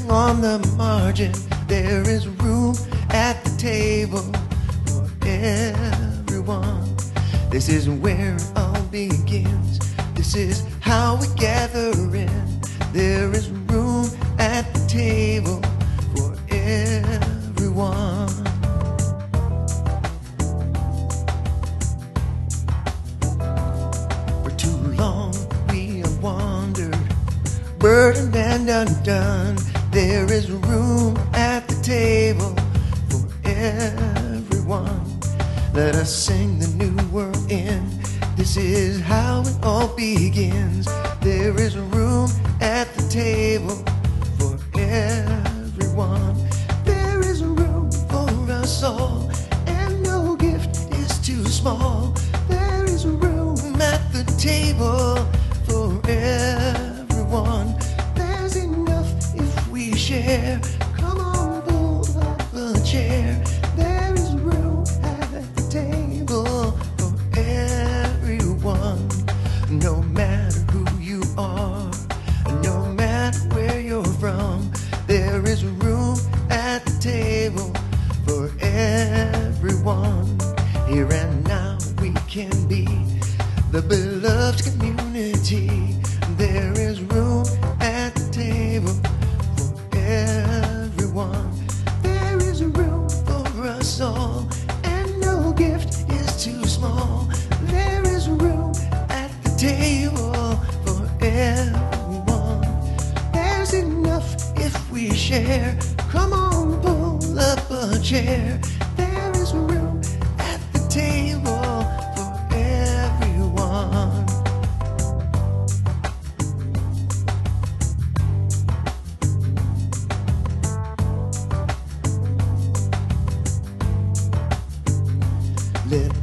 sitting on the margin. There is room at the table for everyone. This is where it all begins. This is how we gather in. There is room at the table for everyone. For too long we have wandered, burdened and undone. There is room at the table for everyone. Let us sing the new world in. This is how it all begins. There is room at the table for everyone. There is room for us all, and no gift is too small. There is room at the table for everyone. There's enough if we share. Come on, pull up a chair. There is room at the table for everyone. No matter who you are, no matter where you're from, there is room at the table for everyone. Here and now we can be the beloved community. There is room at the table for everyone. There is room for us all, and no gift is too small. There is room at the table for everyone. There's enough if we share. Come on, pull up a chair. There is room at the table for everyone. Let